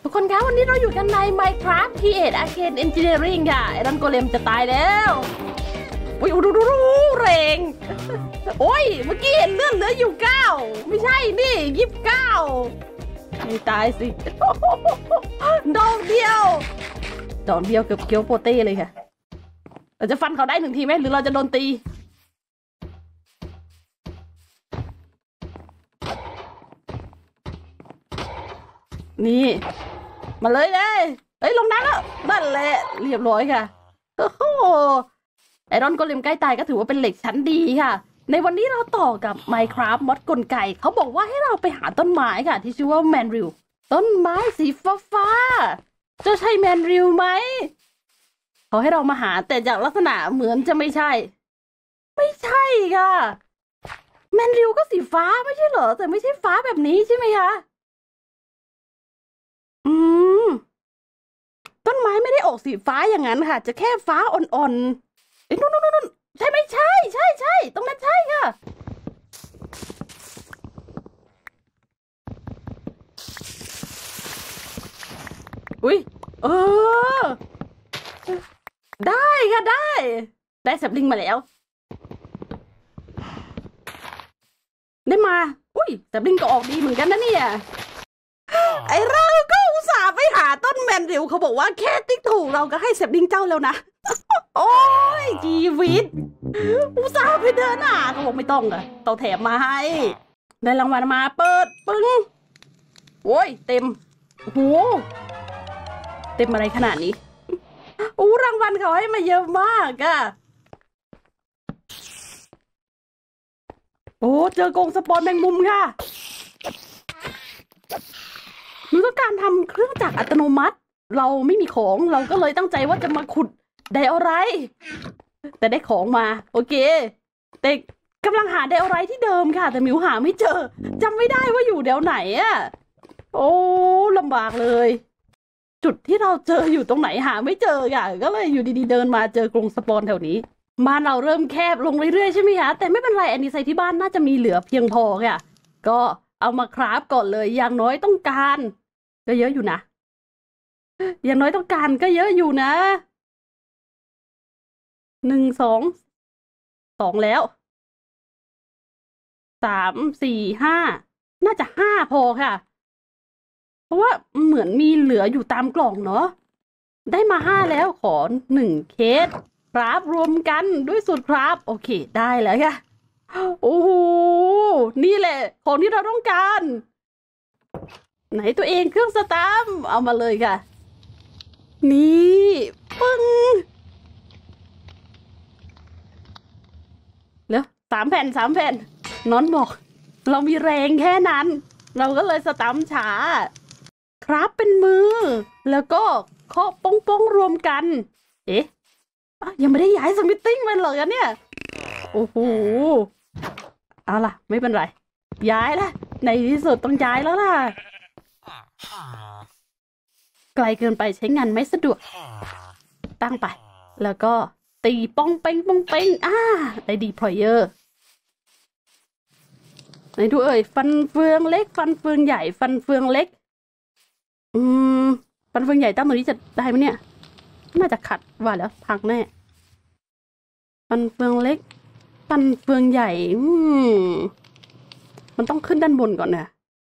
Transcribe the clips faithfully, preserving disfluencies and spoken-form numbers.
ทุกคนคะวันนี้เราอยู่กันใน Minecraft Create Arcane Engineering ค่ะไอรอนโกเลมจะตายแล้วอุ้ยดูดูดูแรงโอ้ยเมื่อกี้เห็นเลือดเหลืออยู่เก้าไม่ใช่นี่ยี่สิบเก้าไม่ตายสิดอกเดียวดอกเดียวเกือบเกียวโปเต้เลยค่ะเราจะฟันเขาได้หนึ่งทีไหมหรือเราจะโดนตีนี่มาเลยเลยเฮ้ยลงน้ำแล้วนั่นแหละเรียบร้อยค่ะโอ้โหไอรอนโกเลมใกล้ตายก็ถือว่าเป็นเหล็กชั้นดีค่ะในวันนี้เราต่อกับ Minecraft มอดกลไกเขาบอกว่าให้เราไปหาต้นไม้ค่ะที่ชื่อว่าแมนริวต้นไม้สีฟ้าฟ้าจะใช่แมนริวไหมเขาให้เรามาหาแต่จากลักษณะเหมือนจะไม่ใช่ไม่ใช่ค่ะแมนริวก็สีฟ้าไม่ใช่เหรอแต่ไม่ใช่ฟ้าแบบนี้ใช่ไหมคะอืมต้นไม้ไม่ได้ออกสีฟ้าอย่างนั้นค่ะจะแค่ฟ้าอ่อนๆเอ้ยนู่นนู่นนู่นใช่ไม่ใช่ใช่ใช่ตรงนั้นใช่ค่ะอุ้ยเออได้ค่ะได้ได้แซปลิงมาแล้วได้มาอุ้ยแซปลิงก็ออกดีเหมือนกันนะเนี่ยไอเราก็อุตส่าห์ไปหาต้นแมนริวเขาบอกว่าแค่ติ๊กถูกเราก็ให้แซปลิงเจ้าแล้วนะโอ้ยชีวิตอุตส่าห์ไปเดินหาเขาบอกไม่ต้องอะต่อแถมมาให้ได้รางวัลมาเปิดปึ้งโอ้ยเต็มโอ้โหเต็มอะไรขนาดนี้อู้รางวัลเขาให้มาเยอะมากอะโอ้เจอกรงสปอนแมงมุมค่ะหนูต้องการทำเครื่องจักรอัตโนมัติเราไม่มีของเราก็เลยตั้งใจว่าจะมาขุดไดออไรต์แต่ได้ของมาโอเคแต่กำลังหาไดออไรต์ที่เดิมค่ะแต่มิวหาไม่เจอจำไม่ได้ว่าอยู่แถวไหนอะโอ้ลำบากเลยจุดที่เราเจออยู่ตรงไหนหาไม่เจอค่ะก็เลยอยู่ดีๆเดินมาเจอกรงสปอนแถวนี้บ้านเราเริ่มแคบลงเรื่อยๆใช่ไหมคะแต่ไม่เป็นไรอันนี้ใส่ที่บ้านน่าจะมีเหลือเพียงพอค่ะก็เอามาคราฟก่อนเลยอย่างน้อยต้องการก็เยอะอยู่นะอย่างน้อยต้องการก็เยอะอยู่นะหนึ่งสองสองแล้วสามสี่ห้าน่าจะห้าพอค่ะเพราะว่าเหมือนมีเหลืออยู่ตามกล่องเนาะได้มาห้าแล้วขอหนึ่งเคสคราฟรวมกันด้วยสูตรคราฟโอเคได้แล้วค่ะโอ้โหนี่แหละของที่เราต้องการไหนตัวเองเครื่องสตาร์มเอามาเลยค่ะนี่ปึ้งแล้วสามแผ่นสามแผ่นน้อนบอกเรามีแรงแค่นั้นเราก็เลยสตาร์มช้าครับเป็นมือแล้วก็เคาะป้องป้องรวมกันเอ๊ะยังไม่ได้ย้ายสมิธติ้งมันเหรอเนี่ยโอ้โหเอาล่ะไม่เป็นไรย้ายละในที่สุดต้องย้ายแล้วล่ะไกลเกินไปใช้งานไม่สะดวกตั้งไปแล้วก็ตีป้องเป้งป้องเป้งอ่าได้ดีพลอยเยอร์ไหนดูเอ่ยฟันเฟืองเล็กฟันเฟืองใหญ่ฟันเฟืองเล็กอืมฟันเฟืองใหญ่ตั้งตรงนี้จะได้ไหมเนี่ยน่าจะขัดว่าแล้วพังแน่ฟันเฟืองเล็กฟันเฟืองใหญ่อืมมันต้องขึ้นด้านบนก่อนนะ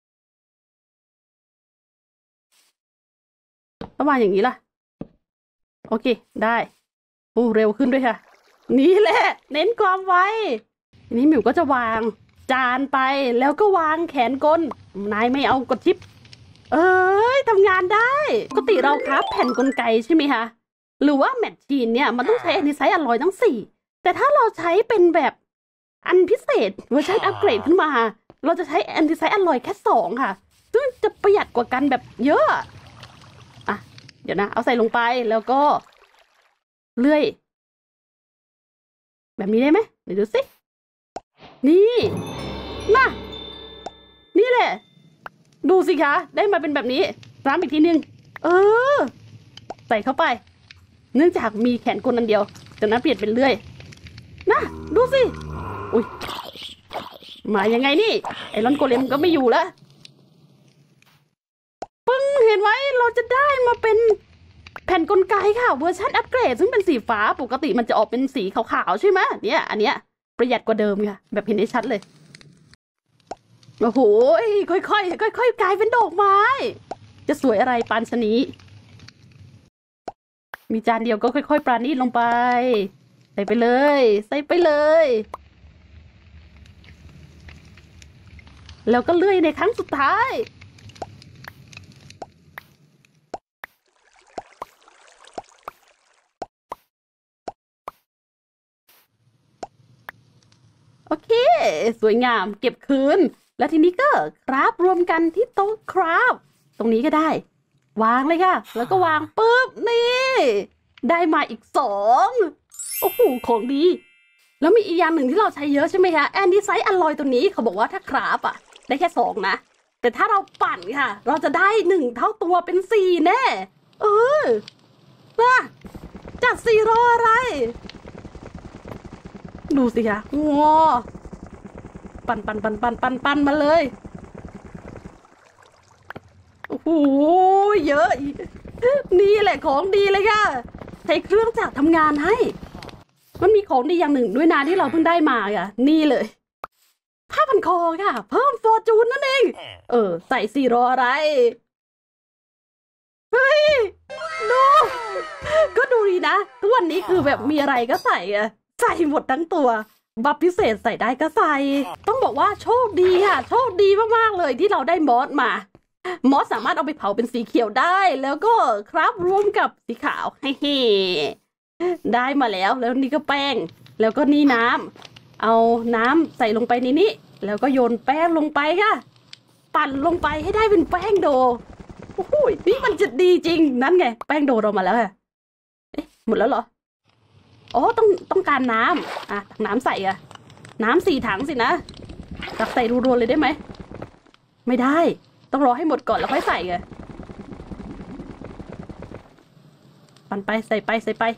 ประมาณอย่างนี้ล่ะโอเคได้โอ้เร็วขึ้นด้วยค่ะนี่แหละเน้นความไวทีนี้หมิวก็จะวางจานไปแล้วก็วางแขนกลนายไม่เอากดชิปเอ้ยทำงานได้ปกติเราครับแผ่นกลไกใช่ไหมคะหรือว่าแมชชีนเนี่ยมันต้องใช้แอนติไซด์อลลอยทั้งสี่แต่ถ้าเราใช้เป็นแบบอันพิเศษเวอร์ชันอัปเกรดขึ้นมาเราจะใช้แอนติไซด์อลลอยแค่สองค่ะซึ่งจะประหยัดกว่ากันแบบเยอะอ่ะเดี๋ยวนะเอาใส่ลงไปแล้วก็เลื่อยแบบนี้ได้ไหมเดี๋ยวดูสินี่น่ะนี่แหละดูสิคะได้มาเป็นแบบนี้ซ้ำอีกทีนึงเออใส่เข้าไปเนื่องจากมีแขนกลอันเดียวแต่นั้นเปลี่ยนเป็นเลื่อยน่ะดูสิอุ้ยมายังไงนี่ไอรอนโกเลมก็ไม่อยู่แล้วปึ้งเห็นไหมเราจะได้มาเป็นแผ่นกลไกค่ะเวอร์ชันอัปเกรดซึ่งเป็นสีฟ้าปกติมันจะออกเป็นสีขาวๆใช่ไหมเนี่ยอันเนี้ยประหยัดกว่าเดิมค่ะแบบเห็นได้ชัดเลยโอ้โหค่อยๆค่อยๆกลายเป็นดอกไม้จะสวยอะไรปานชะนี้มีจานเดียวก็ค่อยๆปราณีตลงไปใส่ไปเลยใส่ไปเลยแล้วก็เลื่อยในครั้งสุดท้ายโอเคสวยงามเก็บคืนแล้วทีนี้ก็คราฟรวมกันที่โต๊ะคราฟตรงนี้ก็ได้วางเลยค่ะแล้วก็วางปุ๊บนี่ได้มาอีกสองโอ้โหของดีแล้วมีอีกอย่างหนึ่งที่เราใช้เยอะใช่ไหมคะแอนดี้ไซต์อลลอยตัวนี้เขาบอกว่าถ้าคราฟอะได้แค่สองนะแต่ถ้าเราปั่นค่ะเราจะได้หนึ่งเท่าตัวเป็นสี่แน่เออนะจัดสี่รออะไรดูสิคะงอปั่นปั่นปั่นปั่นปั่นปั่นมาเลยโอ้โหเยอะนี่แหละของดีเลยค่ะใช้เครื่องจักรทำงานให้มันมีของดีอย่างหนึ่งด้วยนะที่เราเพิ่งได้มาค่ะนี่เลยผ้าพันคอค่ะเพิ่มฟอร์จูนนั่นเองเออใส่สี่รออะไรเฮ้ยดูก็ดูดีนะทุกวันนี้คือแบบมีอะไรก็ใส่อะใส่หมดทั้งตัวบัฟพิเศษใส่ได้ก็ใส่ต้องบอกว่าโชคดีค่ะโชคดีมากๆเลยที่เราได้มอสมามอสสามารถเอาไปเผาเป็นสีเขียวได้แล้วก็ครับรวมกับสีขาวเฮ้ได้มาแล้วแล้วนี่ก็แป้งแล้วก็นี่น้ำเอาน้ำใส่ลงไปในนี้แล้วก็โยนแป้งลงไปค่ะปั่นลงไปให้ได้เป็นแป้งโดโอ้โหนี่มันจะดีจริงนั่นไงแป้งโดเรามาแล้วค่ะเอ๊ะหมดแล้วเหรออ๋อต้องต้องการน้ำอ่ะตักน้ำใส่อะน้ำสี่ถังสินะตักใส่รัวๆเลยได้ไหมไม่ได้ต้องรอให้หมดก่อนแล้วค่อยใส่ไงปั่นไปใส่ไปใส่ไป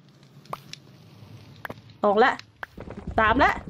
สองละสามละ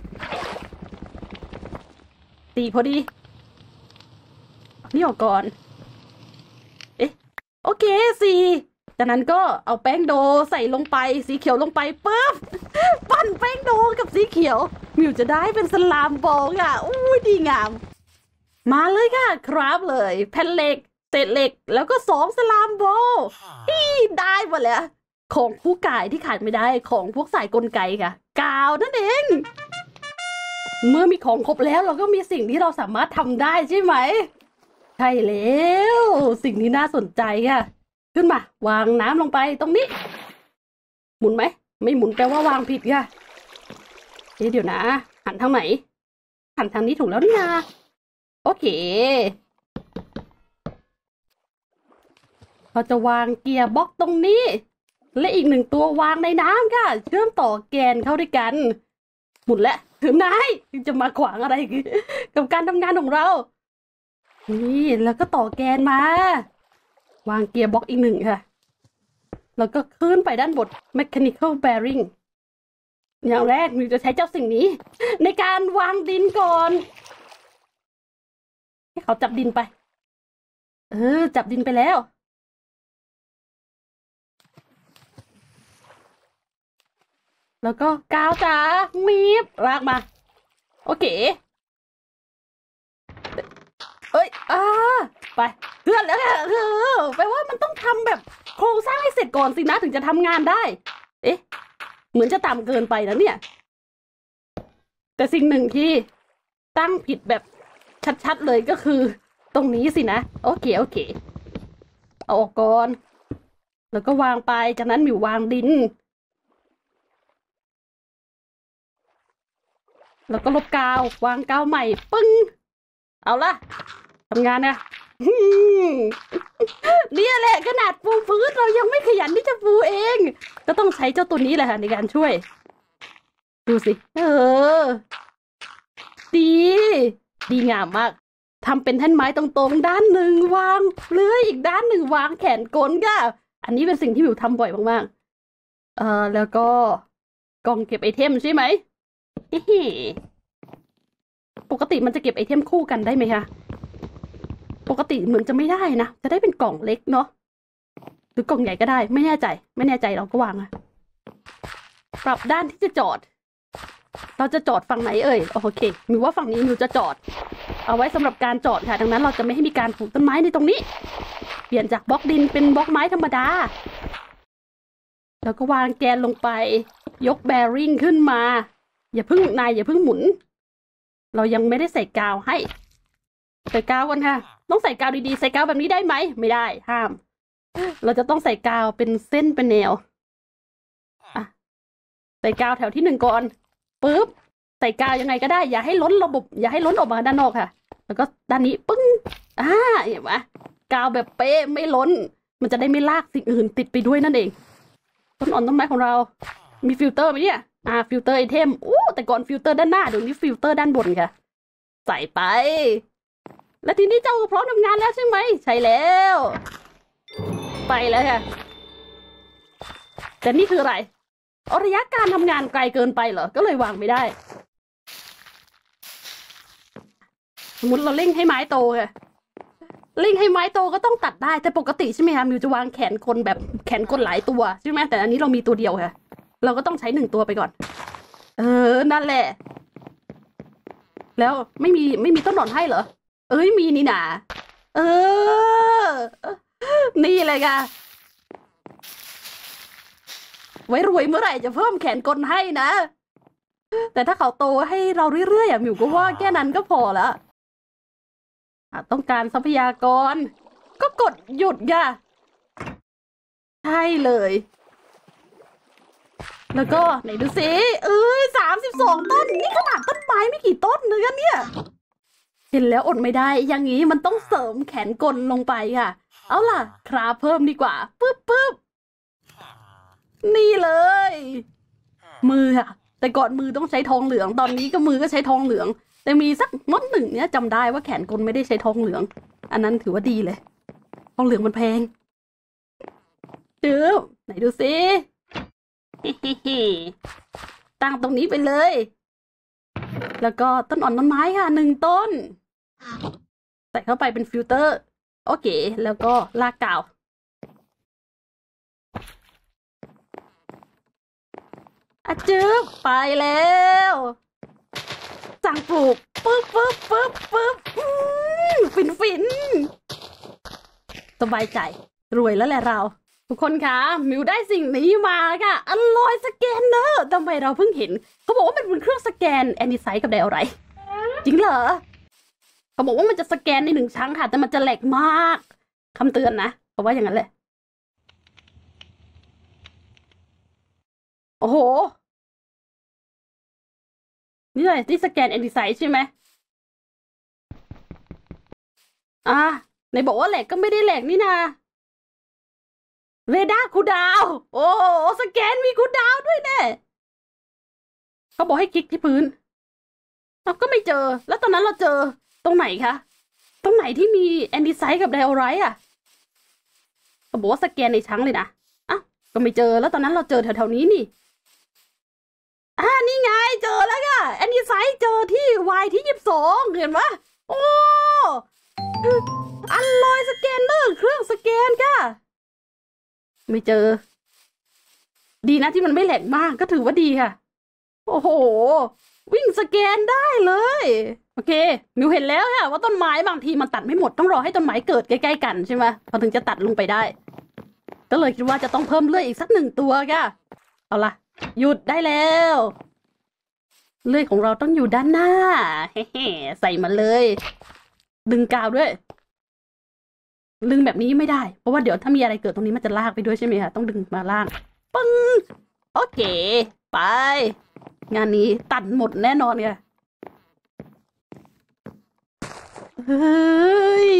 สี่พอดีนี่ออกก่อนเอ๊ะโอเคสี่จากนั้นก็เอาแป้งโดใส่ลงไปสีเขียวลงไปปุ๊บปั่นแป้งโดกับสีเขียวมิวจะได้เป็นสลามบอลค่ะอู้ดีงามมาเลยค่ะครับเลยแผ่นเหล็กเศษเหล็กแล้วก็สองสลามบอลที่ได้หมดแล้วของผู้กายที่ขาดไม่ได้ของพวกสายกลไกค่ะกาวนั่นเองเมื่อมีของครบแล้วเราก็มีสิ่งที่เราสามารถทำได้ใช่ไหมใช่แล้วสิ่งที่น่าสนใจค่ะขึ้นมาวางน้ำลงไปตรงนี้หมุนไหมไม่หมุนแปลว่าวางผิดค่ะเดี๋ยวนะหันทางไหนหันทางนี้ถูกแล้วนี่นะโอเคเราจะวางเกียร์บ็อกตรงนี้และอีกหนึ่งตัววางในน้ำค่ะเชื่อมต่อแกนเข้าด้วยกันหมุนแล้วถึงนายจะมาขวางอะไรกับการทำงานของเรานี่แล้วก็ต่อแกนมาวางเกียร์บ็อกอีกหนึ่งค่ะแล้วก็ขึ้นไปด้านบน mechanical bearing อย่างแรกมิวจะใช้เจ้าสิ่งนี้ในการวางดินก่อนให้เขาจับดินไปเออจับดินไปแล้วแล้วก็กาวจ๋ามีบลากมาโอเคเอ้ยอ่าไปเพื่อนแล้วค่ะเออแปลว่ามันต้องทำแบบโครงสร้างให้เสร็จก่อนสินะถึงจะทำงานได้เอ๊ะเหมือนจะต่ำเกินไปนะเนี่ยแต่สิ่งหนึ่งที่ตั้งผิดแบบชัดๆเลยก็คือตรงนี้สินะโอเคโอเคเอาออกก่อนแล้วก็วางไปจากนั้นมิววางดินแล้วก็ลบกาววางกาวใหม่ปึ้งเอาละทำงานนะเนี่ยแหละขนาดปูพื้นเรายังไม่ขยันที่จะปูเองก็ต้องใช้เจ้าตัวนี้แหละค่ะในการช่วยดูสิเออดีดีงามมากทำเป็นแท่นไม้ตรงๆด้านหนึ่งวางเลื่อยอีกด้านหนึ่งวางแขนกลค่ะอันนี้เป็นสิ่งที่มิวทำบ่อยมากๆเออแล้วก็กล่องเก็บไอเทมใช่ไหมปกติมันจะเก็บไอเทมคู่กันได้ไหมคะปกติเหมือนจะไม่ได้นะจะได้เป็นกล่องเล็กเนาะหรือกล่องใหญ่ก็ได้ไม่แน่ใจไม่แน่ใจเราก็วางอะปรับด้านที่จะจอดเราจะจอดฝั่งไหนเอ่ยโอเคมิวว่าฝั่งนี้มิวจะจอดเอาไว้สำหรับการจอดค่ะดังนั้นเราจะไม่ให้มีการปลูกต้นไม้ในตรงนี้เปลี่ยนจากบล็อกดินเป็นบล็อกไม้ธรรมดาแล้วก็วางแกนลงไปยกแบริ่งขึ้นมาอย่าเพิ่งนายอย่าเพิ่งหมุนเรายังไม่ได้ใส่กาวให้ใส่กาวก่อนค่ะต้องใส่กาวดีๆใส่กาวแบบนี้ได้ไหมไม่ได้ห้ามเราจะต้องใส่กาวเป็นเส้นเป็นแนวอ่ะใส่กาวแถวที่หนึ่งก่อนปึ๊บใส่กาวยังไงก็ได้อย่าให้ล้นระบบอย่าให้ล้นออกมาด้านนอกค่ะแล้วก็ด้านนี้ปึ้งอ่าเห็นไหมกาวแบบเป๊ะไม่ล้นมันจะได้ไม่ลากสิ่งอื่นติดไปด้วยนั่นเองต้นอ่อนต้นไม้ของเรามีฟิลเตอร์ไหมเนี่ยอ่าฟิลเตอร์ไอเทมอู้แต่ก่อนฟิลเตอร์ด้านหน้าเดี๋ยวนี้ฟิลเตอร์ด้านบนค่ะใส่ไปและทีนี้เจ้าพร้อมทำงานแล้วใช่ไหมใช่แล้วไปแล้วค่ะแต่นี่คืออะไรเอาระยะการทำงานไกลเกินไปเหรอก็เลยวางไม่ได้สมมติเราเร่งให้ไม้โตค่ะเร่งให้ไม้โตก็ต้องตัดได้แต่ปกติใช่ไหมคะมิวจะวางแขนคนแบบแขนคนหลายตัวใช่ไหมแต่อันนี้เรามีตัวเดียวค่ะเราก็ต้องใช้หนึ่งตัวไปก่อนเออนั่นแหละแล้วไม่มีไม่มีต้นหนอนให้เหรอเอ้ยมีนี่นาเออนี่เลยค่ะไว้รวยเมื่อไหร่จะเพิ่มแขนกลให้นะแต่ถ้าเขาโตให้เราเรื่อยๆอ่ะมิวก็ว่าแค่นั้นก็พอแล้วต้องการทรัพยากรก็กดหยุดค่ะใช่เลยแล้วก็ไหนดูสิเอ้ยสามสิบสองต้นนี่ขนาดต้นไม้ไม่กี่ต้นเนื้อเนี่ยเห็นแล้วอดไม่ได้อย่างนี้มันต้องเสริมแขนกลลงไปค่ะเอาล่ะคราเพิ่มดีกว่าปึ๊บปึ๊บนี่เลยมือค่ะแต่ก่อนมือต้องใช้ทองเหลืองตอนนี้ก็มือก็ใช้ทองเหลืองแต่มีสักมดหนึ่งเนี้ยจำได้ว่าแขนกลไม่ได้ใช้ทองเหลืองอันนั้นถือว่าดีเลยทองเหลืองมันแพงจื๊บไหนดูสิตั้งตรงนี้ไปเลยแล้วก็ต้นอ่อนต้นไม้ค่ะหนึ่งต้นใส่เข้าไปเป็นฟิลเตอร์โอเคแล้วก็ลากกาวอะจื๊บไปแล้วสั่งปลูกปึ๊บปึ๊บปึ๊บปึ๊บฟินฟินสบายใจรวยแล้วแหละเราทุกคนคะมิวได้สิ่งนี้มาค่ะอร่อยสแกนเนอร์ทำไมเราเพิ่งเห็นเขาบอกว่ามันเป็นเครื่องสแกนแอนดิไซต์กับไดอะไรจริงเหรอเขาบอกว่ามันจะสแกนในหนึ่งครั้งค่ะแต่มันจะแหลกมากคำเตือนนะเพราะว่าอย่างนั้นแหละโอ้โหนี่เลยที่สแกนแอนดิไซต์ใช่ไหมอ่าในบอกว่าแหลกก็ไม่ได้แหลกนี่นาเรดาร์คูดาวโอ้สแกนมีคูดาวด้วยแน่เขาบอกให้คลิกที่พื้นเราก็ไม่เจอแล้วตอนนั้นเราเจอตรงไหนคะตรงไหนที่มีแอนดิไซต์กับไดโอไรต์อ่ะเขาบอกว่าสแกนในชั้นเลยนะอ่ะก็ไม่เจอแล้วตอนนั้นเราเจอแถวๆนี้นี่อ่านี่ไงเจอแล้วค่ะแอนดิไซต์เจอที่ Y ที่ยี่สิบสองเห็นไหมโอ้อัลลอยสแกนเนอร์เครื่องสแกนค่ะไม่เจอดีนะที่มันไม่แหลกมากก็ถือว่าดีค่ะโอ้โหวิ่งสแกนได้เลยโอเคมิวเห็นแล้วค่ะว่าต้นไม้บางทีมันตัดไม่หมดต้องรอให้ต้นไม้เกิดใกล้ๆกันใช่ไหมพอถึงจะตัดลงไปได้ก็เลยคิดว่าจะต้องเพิ่มเลื่อยอีกสักหนึ่งตัวค่ะเอาล่ะหยุดได้แล้วเลื่อยของเราต้องอยู่ด้านหน้าเฮ้ๆใส่มาเลยดึงกาวด้วยดึงแบบนี้ไม่ได้เพราะว่าเดี๋ยวถ้ามีอะไรเกิดตรงนี้มันจะลากไปด้วยใช่ไหมคะต้องดึงมาล่างปึ้งโอเคไปงานนี้ตัดหมดแน่นอนค่ะเฮ้ย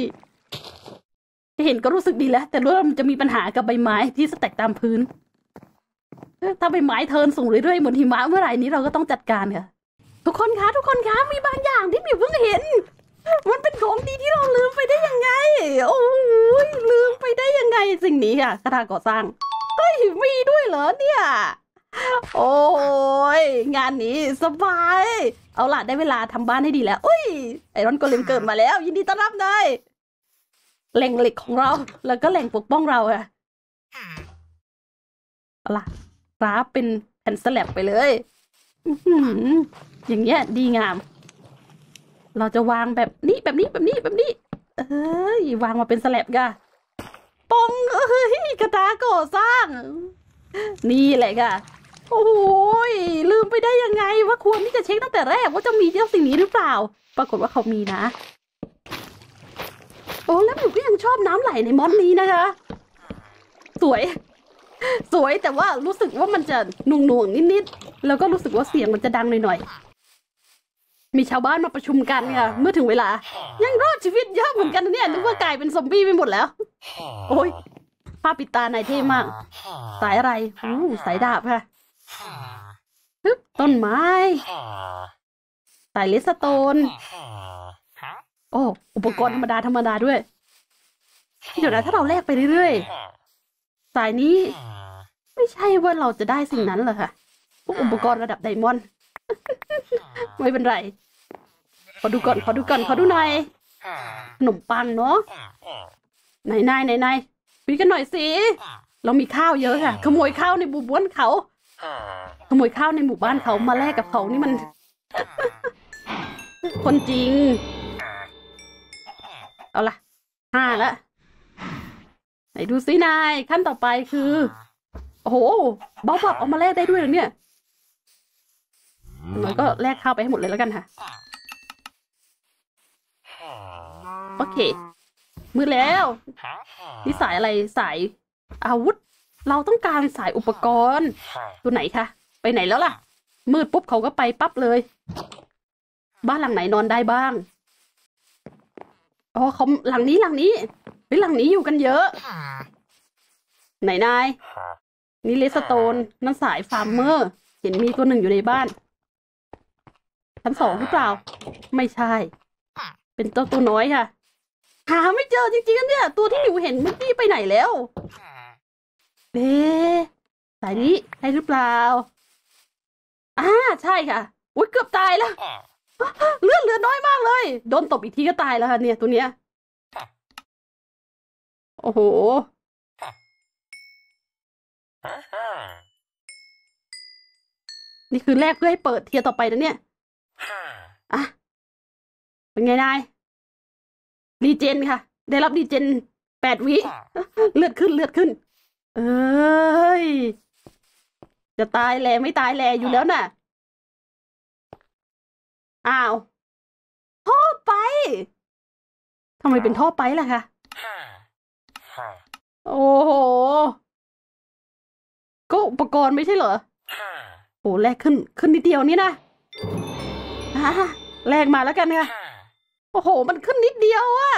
เห็นก็รู้สึกดีแล้วแต่รู้ว่ามันจะมีปัญหากับใบไม้ที่สแต็กตามพื้นถ้าใบไม้เทิร์นสูงเรื่อยๆเหมือนหิมะเมื่อไหร่นี้เราก็ต้องจัดการค่ะทุกคนคะทุกคนคะมีบางอย่างที่มิวเพิ่งเห็นมันเป็นของดีที่เราลืมไปได้ยังไงโอ้ยลืมไปได้ยังไงสิ่งนี้ค่ะกระดาษก่อสร้างเฮ้ยมีด้วยเหรอเนี่ยโอ้ยงานนี้สบายเอาล่ะได้เวลาทำบ้านให้ดีแล้วอุ้ยไอรอนโกเลมเกิดมาแล้วยินดีต้อนรับนายแหล่งเหล็กของเรา แล้วก็แหล่งปกป้องเราอะเอาล่ะครับเป็นแผ่นสแลบไปเลยอื้อหืออย่างเงี้ยดีงาม เราจะวางแบบนี้แบบนี้แบบนี้แบบนี้ เอ้ยวางมาเป็นสแลบกะปองเอ้ยกระดาก่อสร้าง นี่แหละค่ะโอ้ยลืมไปได้ยังไงว่าควรที่จะเช็คตั้งแต่แรกว่าจะมีเจ้าสิ่งนี้หรือเปล่า ปรากฏว่าเขามีนะโอ้แล้วหนูก็ยังชอบน้ำไหลในมอนนี้นะคะ สวย สวยแต่ว่ารู้สึกว่ามันจะหน่วงหน่วงนิดๆแล้วก็รู้สึกว่าเสียงมันจะดังหน่อยๆมีชาวบ้านมาประชุมกันค่ะเมื่อถึงเวลายังรอดชีวิตเยอะเหมือนกันนะเนี่ยนึกว่ากลายเป็นซอมบี้ไปหมดแล้วโอ้ยผ้าปิดตานายเท่มากสายอะไรอู้สายดาบค่ะฮึบต้นไม้สายเลสโตนโอ้อุปกรณ์ธรรมดาธรรมดาด้วยเดี๋ยวนะถ้าเราแลกไปเรื่อยๆสายนี้ไม่ใช่ว่าเราจะได้สิ่งนั้นเหรอคะพวกอุปกรณ์ระดับไดมอนด์ ไม่เป็นไรขอดูก่อนขอดูก่อนขอดูหน่อยขนมปังเนาะไหนนายไหนนายคุยกันหน่อยสิเรามีข้าวเยอะค่ะขโมยข้าวในหมู่บ้านเขาขโมยข้าวในหมู่บ้านเขามาแลกกับเขานี่มัน คนจริงเอาล่ะห้าละไหนดูสินายขั้นต่อไปคือโอ้โหเบาบับเอามาแลกได้ด้วยเหรอเนี่ยมันก็แลกข้าวไปให้หมดเลยแล้วกันค่ะโอเคมือแล้วนี่สายอะไรสายอาวุธเราต้องการสายอุปกรณ์ตัวไหนคะไปไหนแล้วล่ะมืดปุ๊บเขาก็ไปปั๊บเลยบ้านหลังไหนนอนได้บ้างอ๋อเขาหลังนี้หลังนี้เฮ้ยหลังนี้อยู่กันเยอะไหนนายนี่เลสโตนนั่นสายฟาร์มเมอร์เห็นมีตัวหนึ่งอยู่ในบ้านชั้นสองหรือเปล่าไม่ใช่เป็นตัวตัวน้อยค่ะหาไม่เจอจริงๆเนี่ยตัวที่หนูเห็นเมื่อกี้ไปไหนแล้วเอ๊ะสายนี้ใช่หรือเปล่าอ่าใช่ค่ะอุ้ยเกือบตายแล้วเลือดเหลือน้อยมากเลยโดนตบอีกทีก็ตายแล้วค่ะเนี่ยตัวเนี้ยโอ้โหนี่คือแรกเพื่อให้เปิดเทียร์ต่อไปนะเนี่ยอ่ะเป็นไงนายรีเจนค่ะได้รับรีเจนแปดวิเลือดขึ้นเลือดขึ้นเอ้ยจะตายแลไม่ตายแลอยู่แล้วน่ะอ้าวท่อไปทำไมเป็นท่อไปล่ะคะโอ้โหก็อุปกรณ์ไม่ใช่เหรอโอ้แลกขึ้นขึ้นนิดเดียวนี่นะฮะแลกมาแล้วกันค่ะโอ้โหมันขึ้นนิดเดียวอะ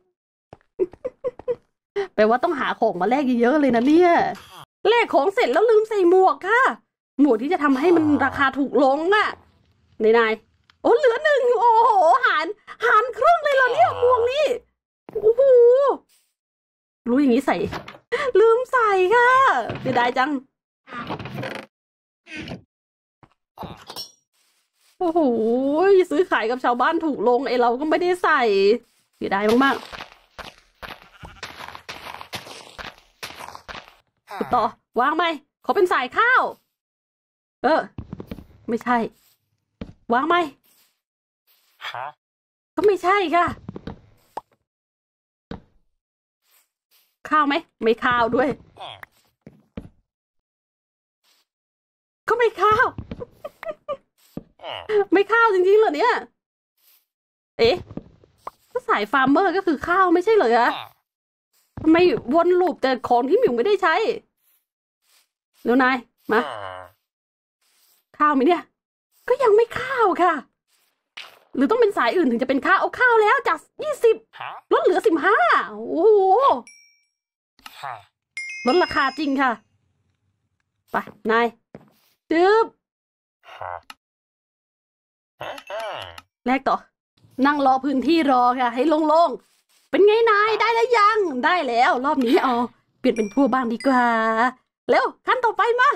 แปลว่าต้องหาของมาแลกเยอะๆเลยนะเนี่ยแลกของเสร็จแล้วลืมใส่หมวกค่ะหมวกที่จะทำให้มันราคาถูกลงอะนายนายโอ้เหลือหนึ่งโอ้โหหารหารครึ่งเลยเหรอเนี่ยหมวกนี่โอ้โหรู้อย่างนี้ใส่ลืมใส่ค่ะเสียดายจังโอ้โหซื้อขายกับชาวบ้านถูกลงไอเราก็ไม่ได้ใส่เสียดายมากๆต่อวางไหมขอเป็นสายข้าวเออไม่ใช่วางไหมก็ไม่ใช่ค่ะข้าวไหมไม่ข้าวด้วยก็ไม่ข้าว ไม่ข้าวจริงๆเหรอเนี่ยเอ๊ะก็สายฟาร์มเมอร์ก็คือข้าวไม่ใช่เหรอทำไมวนลูปแต่ของที่หมิวไม่ได้ใช้เร็วนายมาข้าวไหมเนี่ยก็ยังไม่ข้าวค่ะหรือต้องเป็นสายอื่นถึงจะเป็นข้าวเอาข้าวแล้วจากยี่สิบลดเหลือสิบห้าโอ้โหลดราคาจริงค่ะไปนายจึ๊บแลกต่อนั่งรอพื้นที่รอค่ะให้โล่งๆเป็นไงนายได้แล้วยังได้แล้วรอบนี้เอาเปลี่ยนเป็นพวกบ้างดีกว่าเร็วขั้นต่อไปมา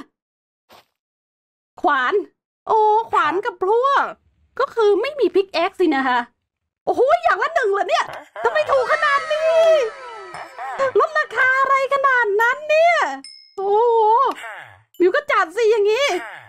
ขวานโอ้ขวานกับพลั่วก็คือไม่มีพิกแอ็กซ์สินะคะโอ้โหอย่างละหนึ่งเหรอเนี่ยทำไมถูกขนาดนี้ลดราคาอะไรขนาดนั้นเนี่ยโอ้โหมิวก็จัดสิอย่างนี้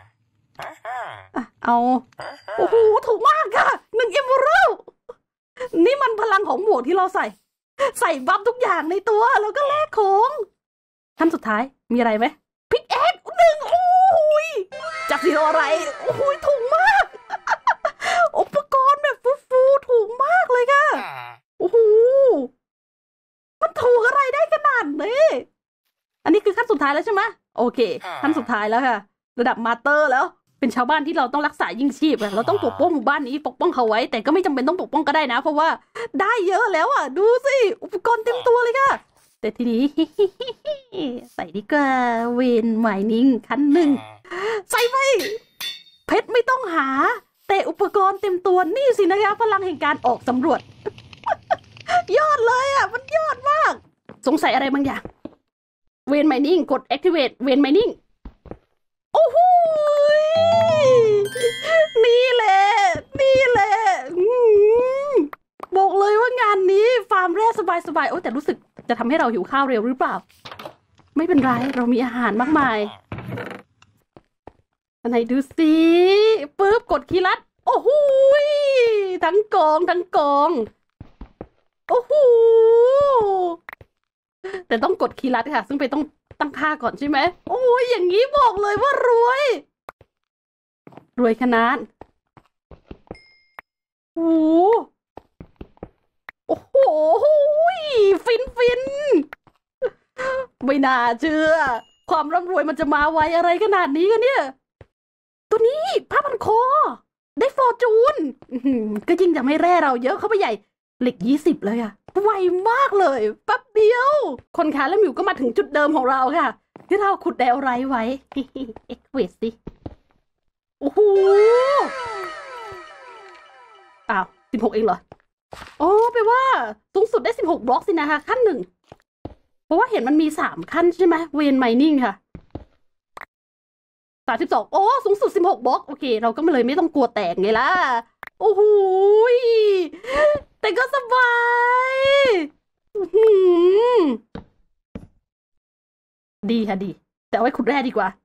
เอาโอ้โหถูกมากค่ะหนึ่งเอมเบอร์นี่มันพลังของหมวกที่เราใส่ใส่บัฟทุกอย่างในตัวแล้วก็แลกของขั้นสุดท้ายมีอะไรไหมพิกแอ็กหนึ่งโอ้ยจับสีอะไรโอ้ยถูกมากอุปกรณ์แบบฟูๆถูกมากเลยค่ะโอ้โหมันถูกอะไรได้ขนาดนี้อันนี้คือขั้นสุดท้ายแล้วใช่ไหมโอเคขั้นสุดท้ายแล้วค่ะระดับมาสเตอร์แล้วเป็นชาวบ้านที่เราต้องรักษายิ่งชีพเราต้องปกป้องหมู่บ้านนี้ปกป้องเขาไว้แต่ก็ไม่จำเป็นต้องปกป้องก็ได้นะเพราะว่าได้เยอะแล้วอ่ะดูสิอุปกรณ์เต็มตัวเลยค่ะแต่ทีนี้ ใส่ดีกว่าเวนไมนิ่งขั้นหนึ่งใส่ไปเพชรไม่ต้องหาแต่อุปกรณ์เต็มตัวนี่สินะคะพลังแห่งการออกสำรวจ ยอดเลยอ่ะมันยอดมากสงสัยอะไรบางอย่างเวนไมนิ่งกด activate เวนไมนิ่งโอ้โหนี่แหละนี่แหละบอกเลยว่างานนี้ฟาร์มแร่สบายๆโอ้แต่รู้สึกจะทำให้เราหิวข้าวเร็วหรือเปล่าไม่เป็นไรเรามีอาหารมากมายอันไหนดูสิปึ๊บกดคีย์ลัดโอ้โหทั้งกองทั้งกองโอ้โหแต่ต้องกดคีย์ลัดค่ะซึ่งไปต้องตั้งค่าก่อนใช่ไหมโอ้ยอย่างนี้บอกเลยว่ารวยรวยขนาดโอ้โอ้โหฟินฟินไม่น่าเชื่อความร่ำรวยมันจะมาไวอะไรขนาดนี้กันเนี่ยตัวนี้ผ้าพันคอได้ฟอร์จูนก็ยิ่งจะไม่แร่เราเยอะเข้าไปใหญ่เหล็กยี่สิบเลยอะไวมากเลยแป๊บเดียวคนขาและหมิวก็มาถึงจุดเดิมของเราค่ะที่เราขุดแดวไรไว้เอ็กเวสสิโอ้โหอ้าวสิบหกเองเหรออ๋อแปลว่าสูงสุดได้สิบหกบล็อกสินะคะขั้นหนึ่งเพราะว่าเห็นมันมีสามขั้นใช่ไหมเวนไมนิ่งค่ะสามสิบสองโอ้สูงสุดสิบหกบล็อกโอเคเราก็เลยไม่ต้องกลัวแตกไงล่ะโอ้โหแต่ก็สบายดีค่ะดีแต่เอาไว้ขุดแร่ดีกว่า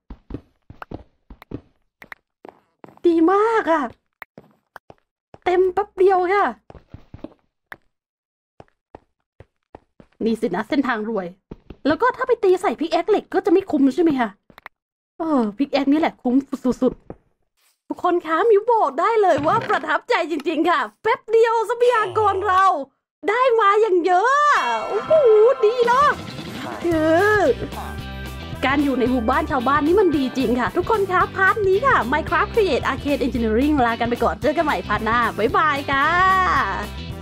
ดีมากอะเต็มแป๊บเดียวค่ะนี่สินะเส้นทางรวยแล้วก็ถ้าไปตีใส่พิกแอคเหล็กก็จะไม่คุ้มใช่ไหมคะเออพิกแอคนี่แหละคุ้มสุดๆทุกคนคะมิวบอกได้เลยว่าประทับใจจริงๆค่ะแป๊บเดียวทรัพยากรเราได้มาอย่างเยอะโอ้โหดีเนาะคือการอยู่ในหมู่บ้านชาวบ้านนี่มันดีจริงค่ะทุกคนคะพาร์ทนี้ค่ะ Minecraft Create Arcade Engineering ลากันไปก่อนเจอกันใหม่พาร์ทหน้าบ๊ายบายค่ะ